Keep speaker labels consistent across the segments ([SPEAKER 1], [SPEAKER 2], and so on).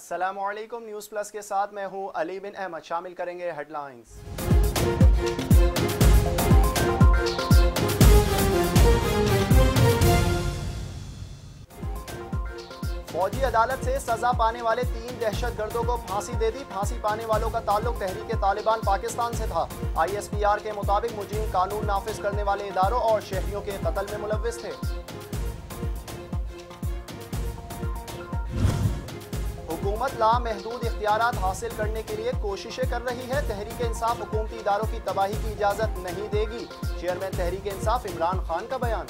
[SPEAKER 1] अस्सलामुअलैकुम। News plus के साथ मैं हूं अली बिन अहमद। शामिल करेंगे हेडलाइंस। फौजी अदालत से सजा पाने वाले 3 दहशतगर्दों को फांसी दे दी। फांसी पाने वालों का ताल्लुक तहरीक तालिबान पाकिस्तान से था। ISPR के मुताबिक मुजरिम कानून नाफिज करने वाले इदारों और शहरियों के कत्ल में मुलव्विस थे। हुकूमत लामहदूद इख्तियारात हासिल करने के लिए कोशिशें कर रही है। तहरीक इंसाफ हुकूमती इदारों की तबाही की इजाजत नहीं देगी। चेयरमैन तहरीक इंसाफ इमरान खान का बयान।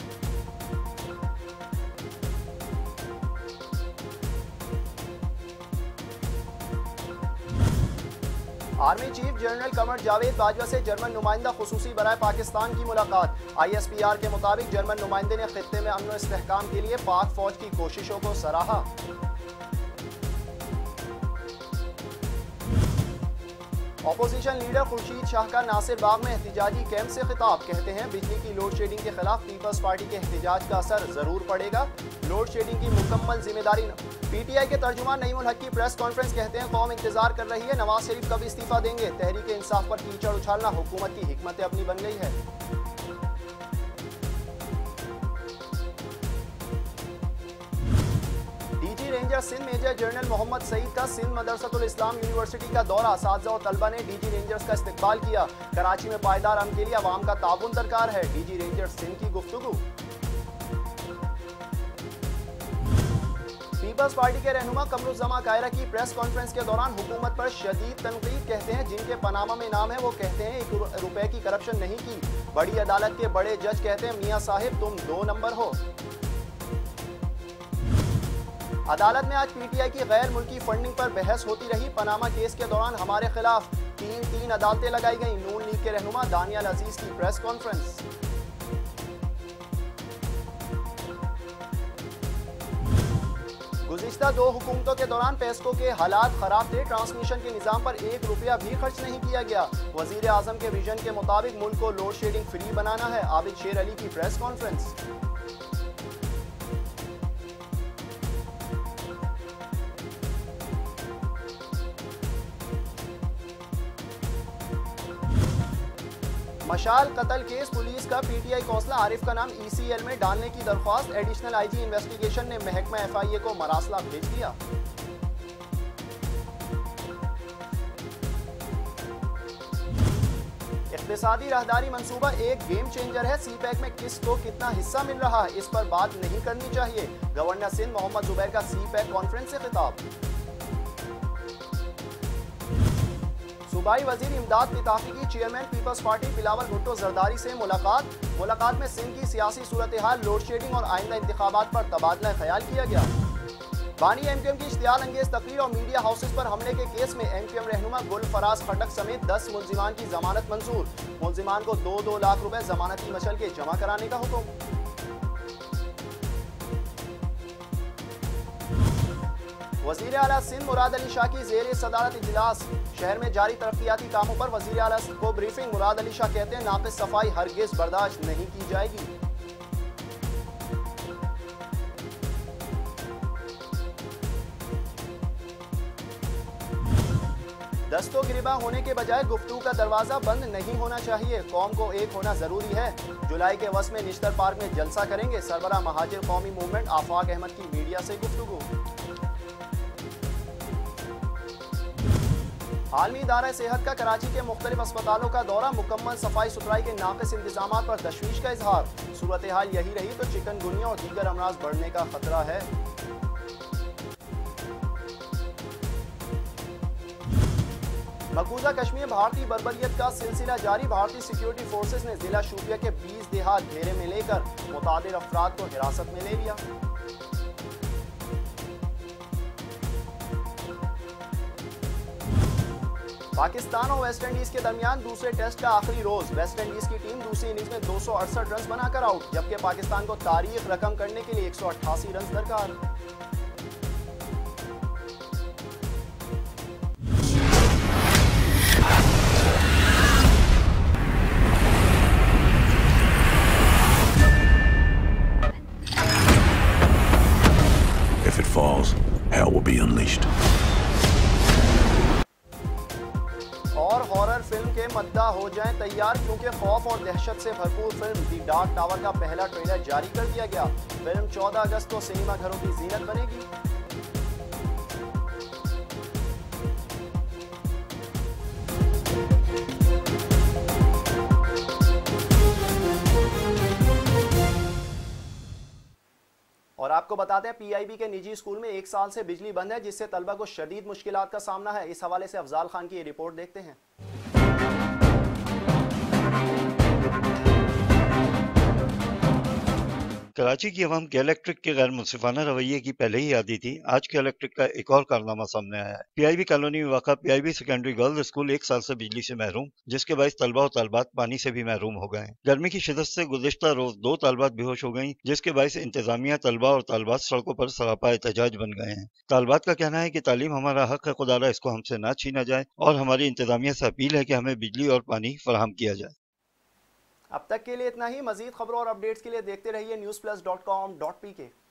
[SPEAKER 1] Army chief general Qamar Javed Bajwa से जर्मन नुमाइंदा खुसूसी बराए पाकिस्तान की मुलाकात। ISPR के मुताबिक जर्मन नुमाइंदे ने खित्ते में अमन व इस्तेहकाम के लिए पाक फौज की कोशिशों को सराहा। अपोजिशन लीडर खुर्शीद शाह का नासिर बाग में एहतिजाजी कैंप से खिताब। कहते हैं बिजली की लोड शेडिंग के खिलाफ पीपल्स पार्टी के एहतिजाज का असर जरूर पड़ेगा। लोड शेडिंग की मुकम्मल जिम्मेदारी PTI के तर्जुमान नईमुल हक की प्रेस कॉन्फ्रेंस। कहते हैं कौम इंतजार कर रही है, नवाज शरीफ कब इस्तीफा देंगे। तहरीक इंसाफ पर कीचड़ उछालना हुकूमत की हिकमत अपनी बन गई है। DG ranger Sindh major general Mohammad Saeed का सिंध मदरसतुल इस्लाम यूनिवर्सिटी का दौरा। असातिज़ा और तलबा ने DG रेंजर्स का इस्तकबाल किया। कराची में पायदार अमन के लिए अवाम का ताउन दरकार है। DG रेंजर सिंध की गुफ्तगू। पीपल्स पार्टी के रहनुमा कमरुज़्ज़मा कायरा की प्रेस कॉन्फ्रेंस के दौरान हुकूमत पर शदीद तनकीद। कहते हैं जिनके पनामा में नाम है वो कहते हैं 1 रुपए की करप्शन नहीं की। बड़ी अदालत के बड़े जज कहते हैं मियां साहिब तुम 2 नंबर हो। अदालत में आज PTI की गैर मुल्की फंडिंग पर बहस होती रही। पनामा केस के दौरान हमारे खिलाफ 3 अदालतें लगाई गईं। नून लीग के रहनुमा दानियाल अजीज की प्रेस कॉन्फ्रेंस। गुज़िश्ता 2 हुकूमतों के दौरान पेस्को के हालात खराब थे। ट्रांसमिशन के निज़ाम पर 1 रुपया भी खर्च नहीं किया गया। वज़ीर आज़म के विजन के मुताबिक मुल्क को लोड शेडिंग फ्री बनाना है। आबिद शेर अली की प्रेस कॉन्फ्रेंस। मशाल कत्ल केस पुलिस का PTI कौंसलर आरिफ का नाम ECL में डालने की दरख्वास्त। एडिशनल IG इन्वेस्टिगेशन ने महकमा FIA को मरासला भेज दिया। इक़्तिसादी राहदारी मंसूबा एक गेम चेंजर है। CPEC में किसको कितना हिस्सा मिल रहा है इस पर बात नहीं करनी चाहिए। गवर्नर सिंध मोहम्मद जुबैर का CPEC कॉन्फ्रेंस से खिताब। सूबाई वजीर इमदाद पिताफी की चेयरमैन पीपल्स पार्टी बिलावल भुट्टो जरदारी से मुलाकात में सिंध की सियासी सूरत हाल, लोड शेडिंग और आइंदा इंतखाबात पर तबादला ख्याल किया गया। बानी MQM की इश्तियाल अंगेज तकरीर और मीडिया हाउसेस पर हमले के केस में MQM रहनुमा गुल फराज खटक समेत 10 मुल्जिमान की जमानत मंजूर। मुल्जिमान को 2-2 लाख रुपए जमानती मशल के जमा कराने का हुक्म। वज़ीर आला सिंध मुराद अली शाह की ज़ेर सदारत इजलास। शहर में जारी तरक्याती कामों पर वज़ीर आला को ब्रीफिंग। मुराद अली शाह कहते हैं नाक़िस सफाई हरगिज़ बर्दाश्त नहीं की जाएगी। दस्तो गिरिबा होने के बजाय गुफ्तगू का दरवाजा बंद नहीं होना चाहिए। कौम को एक होना जरूरी है। जुलाई के वस में निश्तर पार्क में जलसा करेंगे। सरबरा महाजिर कौमी मूवमेंट आफाक अहमद की मीडिया से गुफ्तगू। आलमी इदारा सेहत का कराची के मुख्तलिफ अस्पतालों का दौरा। मुकम्मल सफाई सुथराई के नाक़िस इंतजामात पर तशवीश का इजहार। सूरत हाल यही रही तो चिकनगुनिया और दीगर अमराज बढ़ने का खतरा है। मकबूजा कश्मीर भारतीय बर्बरियत का सिलसिला जारी। भारतीय सिक्योरिटी फोर्सेस ने जिला शूपिया के 20 देहात घेरे में लेकर मुतादिर अफराद को हिरासत में ले लिया। पाकिस्तान और वेस्ट इंडीज के दरमियान दूसरे टेस्ट का आखिरी रोज। वेस्ट इंडीज की टीम दूसरी इनिंग्स में 268 रन बनाकर आउट, जबकि पाकिस्तान को तारीख रकम करने के लिए 188 रन दरकार।
[SPEAKER 2] If it falls, hell will be unleashed.
[SPEAKER 1] और हॉरर फिल्म के मद्दा हो जाएं तैयार, क्योंकि खौफ और दहशत से भरपूर फिल्म दी डार्क टावर का पहला ट्रेलर जारी कर दिया गया। फिल्म 14 अगस्त को सिनेमा घरों की जीनत बनेगी। और आपको बताते हैं, पीआईबी के निजी स्कूल में 1 साल से बिजली बंद है, जिससे तलबा को शदीद मुश्किलात का सामना है। इस हवाले से अफजाल खान की ये रिपोर्ट देखते हैं।
[SPEAKER 2] कराची की अवाम के इलेक्ट्रिक के गैर मुनसिफाना रवैये की पहले ही आदी थी। आज के इलेक्ट्रिक का एक और कारनामा सामने आया है। पीआईबी कॉलोनी में वाक़ा पीआईबी सेकेंडरी गर्ल्स स्कूल 1 साल से बिजली से महरूम, जिसके बायस तलबा और तलबात पानी से भी महरूम हो गए हैं। गर्मी की शिद्दत से गुज़िश्ता रोज 2 तलबात बेहोश हो गई, जिसके बायस इंतजामिया तलबा और तलबात सड़कों पर सरापा एहतजाज बन गए हैं। तलबात का कहना है कि तालीम हमारा हक है, खुदारा इसको हमसे ना छीना जाए, और हमारी इंतजामिया से अपील है कि हमें बिजली और पानी फराहम किया जाए।
[SPEAKER 1] अब तक के लिए इतना ही। मजीद खबरों और अपडेट्स के लिए देखते रहिए newsplus.com.pk।